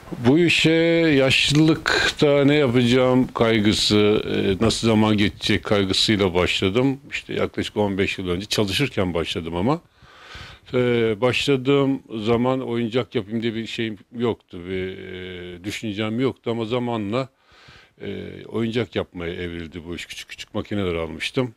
Bu işe yaşlılıkta ne yapacağım kaygısı, nasıl zaman geçecek kaygısıyla başladım. İşte yaklaşık 15 yıl önce çalışırken başladım ama başladığım zaman oyuncak yapayım diye bir şeyim yoktu, bir düşüncem yoktu ama zamanla oyuncak yapmaya evrildi bu iş. Küçük küçük makineler almıştım.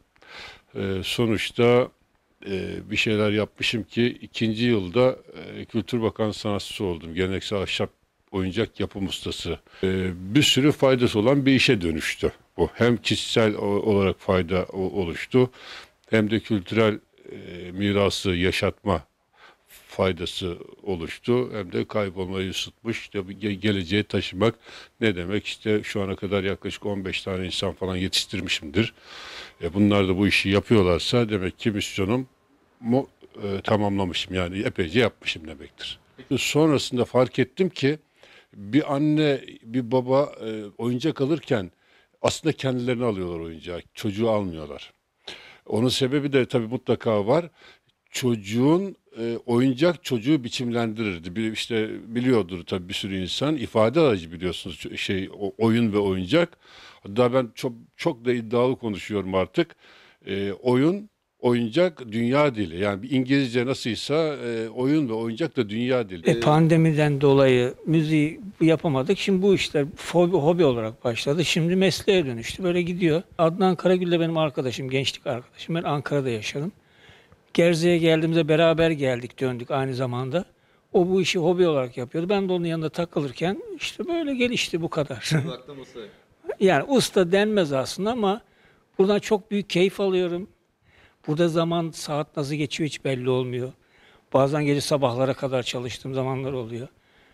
Sonuçta bir şeyler yapmışım ki ikinci yılda Kültür Bakanı sanatçısı oldum. Geleneksel ahşap oyuncak yapım ustası. Bir sürü faydası olan bir işe dönüştü bu. Hem kişisel olarak fayda oluştu hem de kültürel mirası yaşatma faydası oluştu. Hem de kaybolmayı ısıtmış. İşte geleceğe taşımak ne demek? İşte şu ana kadar yaklaşık 15 tane insan falan yetiştirmişimdir. Bunlar da bu işi yapıyorlarsa demek ki misyonum tamamlamışım. Yani epeyce yapmışım demektir. Sonrasında fark ettim ki bir anne, bir baba oyuncak alırken aslında kendilerini alıyorlar oyuncağı. Çocuğu almıyorlar. Onun sebebi de tabii mutlaka var. Çocuğun oyuncak çocuğu biçimlendirirdi. Bir işte biliyordur tabii bir sürü insan ifade aracı biliyorsunuz oyun ve oyuncak. Hatta ben çok çok da iddialı konuşuyorum artık. Oyun, oyuncak dünya dili. Yani bir İngilizce nasılsa oyun ve oyuncak da dünya dili. Pandemiden dolayı müziği yapamadık. Şimdi bu işler hobi olarak başladı. Şimdi mesleğe dönüştü. Böyle gidiyor. Adnan Karagül de benim arkadaşım, gençlik arkadaşım. Ben Ankara'da yaşadım. Gerze'ye geldiğimizde beraber geldik, döndük aynı zamanda. O bu işi hobi olarak yapıyordu. Ben de onun yanında takılırken işte böyle gelişti bu kadar. Uzaktan usta. Yani usta denmez aslında ama buradan çok büyük keyif alıyorum. Burada zaman, saat nasıl geçiyor hiç belli olmuyor. Bazen gece sabahlara kadar çalıştığım zamanlar oluyor.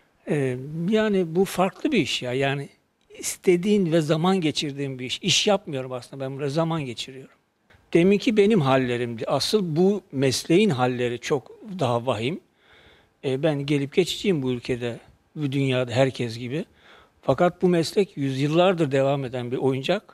Yani bu farklı bir iş ya. Yani istediğin ve zaman geçirdiğin bir iş. İş yapmıyorum aslında, ben burada zaman geçiriyorum. Deminki benim hallerimdi. Asıl bu mesleğin halleri çok daha vahim. Ben gelip geçiciyim bu ülkede, bu dünyada herkes gibi. Fakat bu meslek yüzyıllardır devam eden bir oyuncak.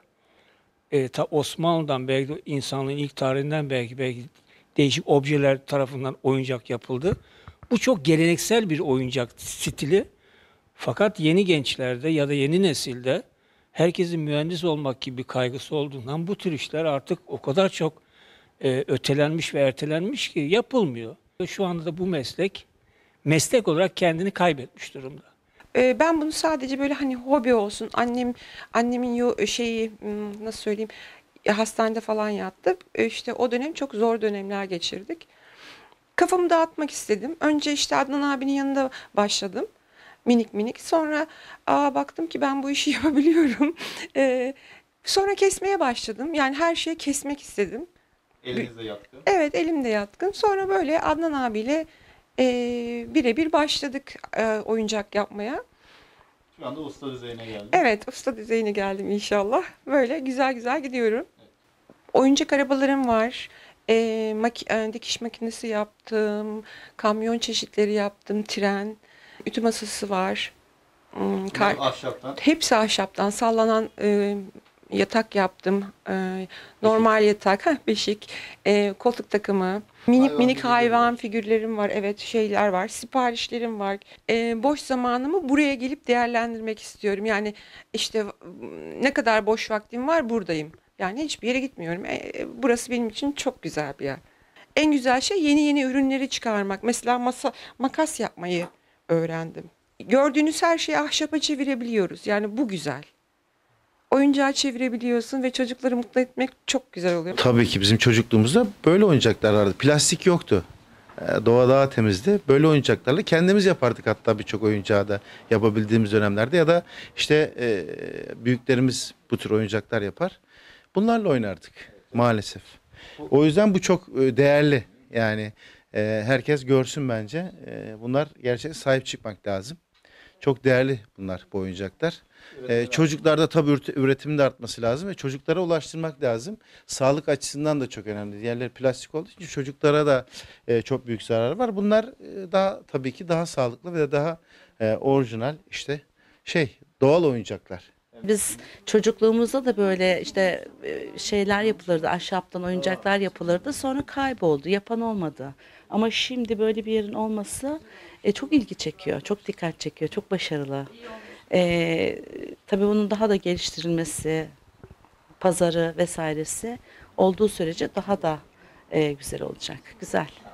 Ta Osmanlı'dan belki de insanlığın ilk tarihinden belki değişik objeler tarafından oyuncak yapıldı. Bu çok geleneksel bir oyuncak stili. Fakat yeni gençlerde ya da yeni nesilde herkesin mühendis olmak gibi bir kaygısı olduğundan bu tür işler artık o kadar çok ötelenmiş ve ertelenmiş ki yapılmıyor. Şu anda da bu meslek olarak kendini kaybetmiş durumda. Ben bunu sadece böyle hani hobi olsun. Annemin nasıl söyleyeyim, hastanede falan yattı. İşte o dönem çok zor dönemler geçirdik. Kafamı dağıtmak istedim. Önce işte Adnan abinin yanında başladım. Minik minik. Sonra baktım ki ben bu işi yapabiliyorum. Sonra kesmeye başladım. Yani her şeyi kesmek istedim. Elinizde yatkın. Evet, elimde yatkın. Sonra böyle Adnan abiyle birebir başladık oyuncak yapmaya. Şu anda usta düzeyine geldi. Evet, usta düzeyine geldim inşallah. Böyle güzel güzel gidiyorum. Oyuncak arabalarım var. Dikiş makinesi yaptım. Kamyon çeşitleri yaptım. Tren. Ütü masası var. Bunlar ahşaptan. Hepsi ahşaptan. Sallanan yatak yaptım. Normal yatak. Beşik. Koltuk takımı. Minik Hayvan minik figürleri hayvan var. figürlerim var. Evet, şeyler var. Siparişlerim var. Boş zamanımı buraya gelip değerlendirmek istiyorum. Yani işte ne kadar boş vaktim var buradayım. Yani hiçbir yere gitmiyorum. Burası benim için çok güzel bir yer. En güzel şey yeni yeni ürünleri çıkarmak. Mesela makas yapmayı öğrendim. Gördüğünüz her şeyi ahşapa çevirebiliyoruz. Yani bu güzel. Oyuncağı çevirebiliyorsun ve çocukları mutlu etmek çok güzel oluyor. Tabii ki bizim çocukluğumuzda böyle oyuncaklar vardı. Plastik yoktu. Doğa daha temizdi. Böyle oyuncaklarla kendimiz yapardık hatta birçok oyuncağı da yapabildiğimiz dönemlerde ya da işte büyüklerimiz bu tür oyuncaklar yapar. Bunlarla oynardık maalesef. O yüzden bu çok değerli. Yani herkes görsün bence. Bunlar gerçekten sahip çıkmak lazım. Çok değerli bunlar, bu oyuncaklar. Çocuklarda tabii üretimin de artması lazım ve çocuklara ulaştırmak lazım. Sağlık açısından da çok önemli. Diğerleri plastik olduğu için çocuklara da çok büyük zarar var. Bunlar daha tabii ki daha sağlıklı ve daha orijinal işte doğal oyuncaklar. Biz çocukluğumuzda da böyle işte şeyler yapılırdı, ahşaptan oyuncaklar yapılırdı, sonra kayboldu, yapan olmadı. Ama şimdi böyle bir yerin olması çok ilgi çekiyor, çok dikkat çekiyor, çok başarılı. Tabii bunun daha da geliştirilmesi, pazarı vesairesi olduğu sürece daha da güzel olacak, güzel.